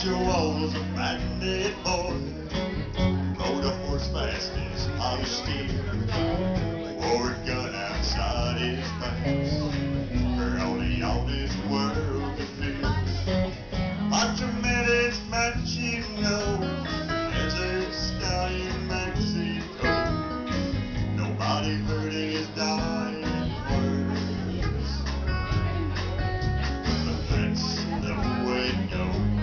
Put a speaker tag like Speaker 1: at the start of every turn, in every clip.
Speaker 1: Pancho was a bandit boy, rode a horse fast as holly steer, wore a gun outside his pants, for all the honest world to fear. Pancho met his match, you know, desert stallion Mexico. Nobody heard his dying words, but that's the way it goes.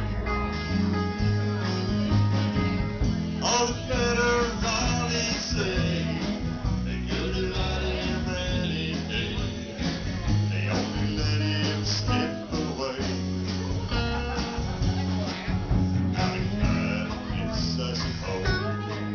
Speaker 1: All the federales say they could have had him any day. They only let him slip away. Now he cut his Mexico.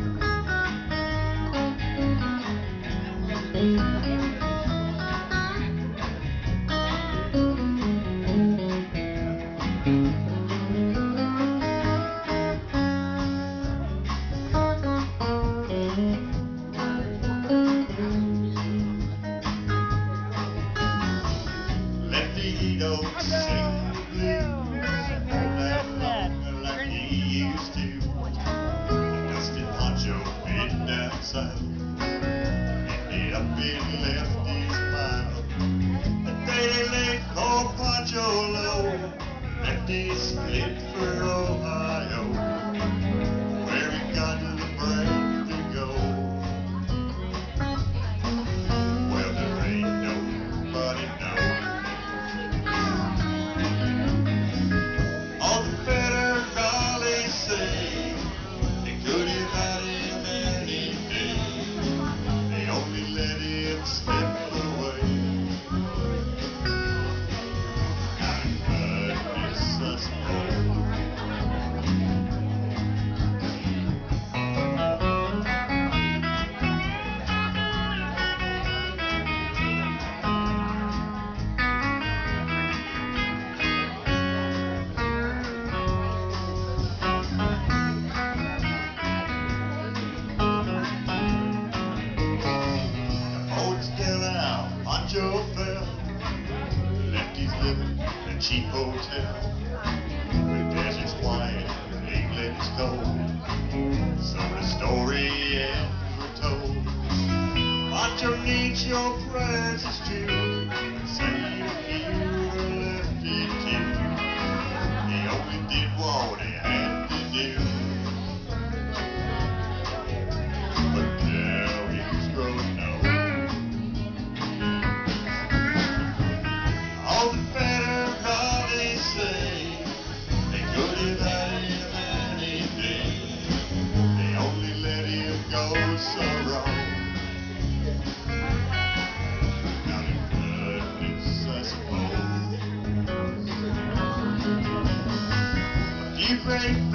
Speaker 1: He don't sing the blues all that long like he used to. Dusty Pancho been down south, ended up in Lefty's mouth. The day they called Pancho low, Lefty split for Ohio, where he got the brain to go. Well, there ain't nobody knows. Pancho fell, Lefty's living in a cheap hotel. The desert's quiet, England's cold, so the story ends we're told. Pancho needs your prayers, it's true. Say if you were Lefty too, he only did what he had to do. But now he's grown old. All the federales say they could have had him any day. They only let him go so wrong. Now the goodness, I suppose. A few great